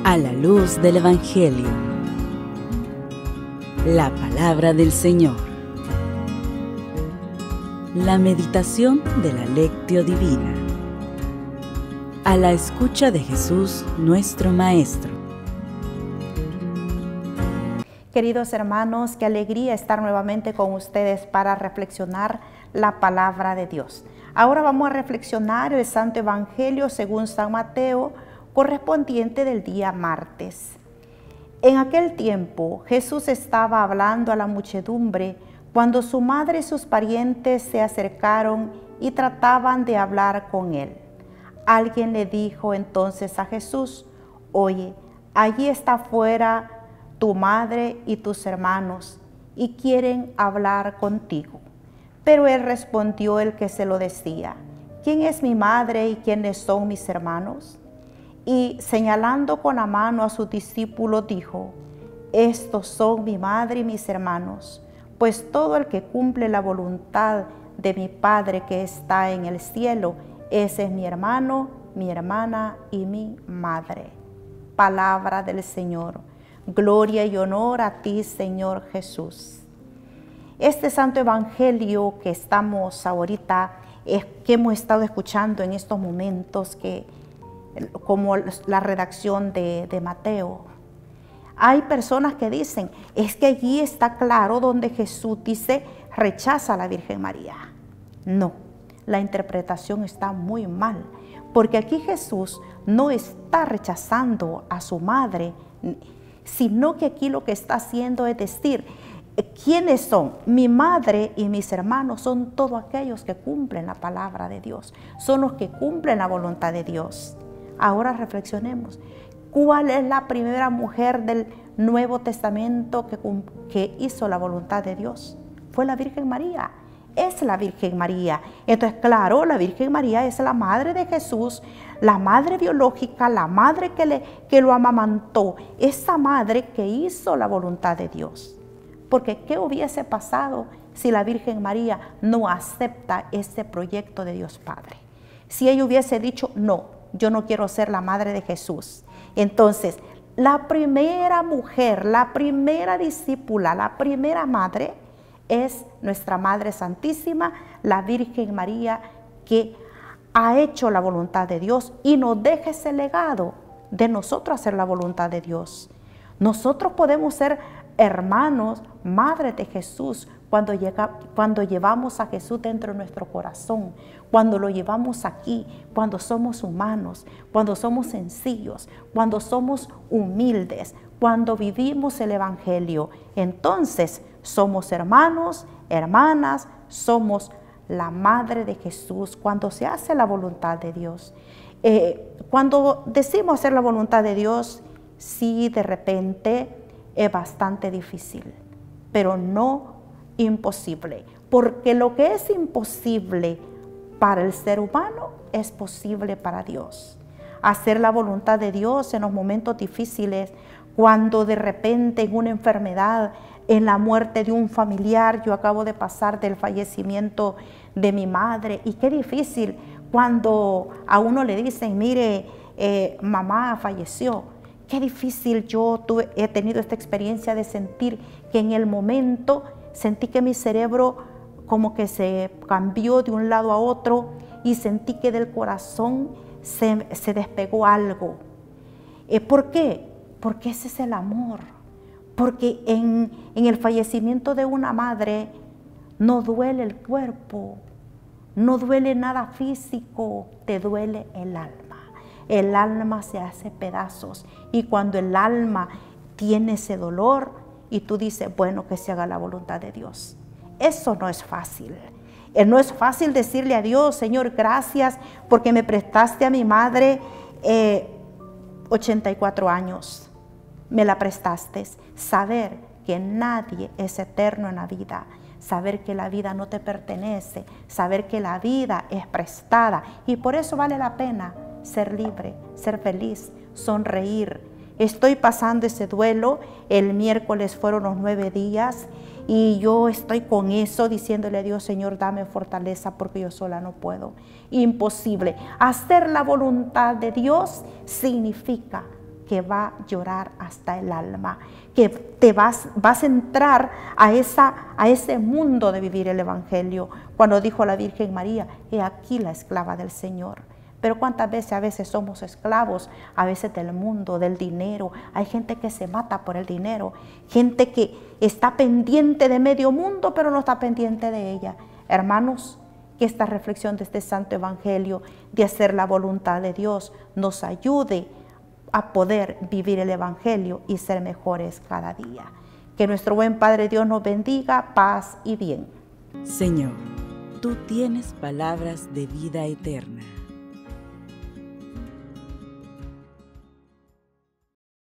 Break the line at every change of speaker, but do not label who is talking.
A la luz del Evangelio. La palabra del Señor. La meditación de la Lectio Divina. A la escucha de Jesús, nuestro Maestro.
Queridos hermanos, qué alegría estar nuevamente con ustedes para reflexionar la palabra de Dios. Ahora vamos a reflexionar el Santo Evangelio según San Mateo, correspondiente del día martes. En aquel tiempo, Jesús estaba hablando a la muchedumbre cuando su madre y sus parientes se acercaron y trataban de hablar con él. Alguien le dijo entonces a Jesús: «Oye, allí está afuera tu madre y tus hermanos, y quieren hablar contigo». Pero él respondió, el que se lo decía: «¿Quién es mi madre y quiénes son mis hermanos?». Y señalando con la mano a sus discípulos dijo: «Estos son mi madre y mis hermanos, pues todo el que cumple la voluntad de mi Padre que está en el cielo, ese es mi hermano, mi hermana y mi madre». Palabra del Señor. Gloria y honor a ti, Señor Jesús. Este Santo Evangelio que estamos ahorita, que hemos estado escuchando en estos momentos, como la redacción de Mateo, hay personas que dicen, es que allí está claro donde Jesús dice, rechaza a la Virgen María. No, la interpretación está muy mal, porque aquí Jesús no está rechazando a su madre, sino que aquí lo que está haciendo es decir, ¿quiénes son? Mi madre y mis hermanos son todos aquellos que cumplen la palabra de Dios, son los que cumplen la voluntad de Dios. Ahora reflexionemos, ¿cuál es la primera mujer del Nuevo Testamento que hizo la voluntad de Dios? Fue la Virgen María, es la Virgen María. Entonces, claro, la Virgen María es la madre de Jesús, la madre biológica, la madre que lo amamantó, esa madre que hizo la voluntad de Dios. Porque ¿qué hubiese pasado si la Virgen María no acepta ese proyecto de Dios Padre? Si ella hubiese dicho, no, yo no quiero ser la madre de Jesús. Entonces, la primera mujer, la primera discípula, la primera madre es nuestra Madre Santísima, la Virgen María, que ha hecho la voluntad de Dios y nos deja ese legado de nosotros hacer la voluntad de Dios. Nosotros podemos ser hermanos, madres de Jesús, cuando llevamos a Jesús dentro de nuestro corazón, cuando lo llevamos aquí, cuando somos humanos, cuando somos sencillos, cuando somos humildes, cuando vivimos el Evangelio. Entonces somos hermanos, hermanas, somos la madre de Jesús cuando se hace la voluntad de Dios. Cuando decimos hacer la voluntad de Dios, sí, de repente es bastante difícil, pero no imposible, porque lo que es imposible para el ser humano es posible para Dios. Hacer la voluntad de Dios en los momentos difíciles, cuando de repente en una enfermedad, en la muerte de un familiar, yo acabo de pasar del fallecimiento de mi madre, y qué difícil cuando a uno le dicen, mire, mamá falleció. Qué difícil he tenido esta experiencia de sentir que en el momento sentí que mi cerebro como que se cambió de un lado a otro y sentí que del corazón se despegó algo. ¿Por qué? Porque ese es el amor. Porque en el fallecimiento de una madre no duele el cuerpo, no duele nada físico, te duele el alma. El alma se hace pedazos, y cuando el alma tiene ese dolor y tú dices, bueno, que se haga la voluntad de Dios. Eso no es fácil. No es fácil decirle a Dios, Señor, gracias porque me prestaste a mi madre 84 años. Me la prestaste. Saber que nadie es eterno en la vida. Saber que la vida no te pertenece. Saber que la vida es prestada. Y por eso vale la pena ser libre, ser feliz, sonreír. Estoy pasando ese duelo. El miércoles fueron los 9 días y yo estoy con eso, diciéndole a Dios, Señor, dame fortaleza porque yo sola no puedo. Imposible. Hacer la voluntad de Dios significa que va a llorar hasta el alma, que te vas a entrar a ese mundo de vivir el Evangelio. Cuando dijo la Virgen María, he aquí la esclava del Señor. Pero cuántas veces a veces somos esclavos, a veces del mundo, del dinero. Hay gente que se mata por el dinero, gente que está pendiente de medio mundo, pero no está pendiente de ella. Hermanos, que esta reflexión de este Santo Evangelio, de hacer la voluntad de Dios, nos ayude a poder vivir el Evangelio y ser mejores cada día. Que nuestro buen Padre Dios nos bendiga, paz y bien.
Señor, tú tienes palabras de vida eterna.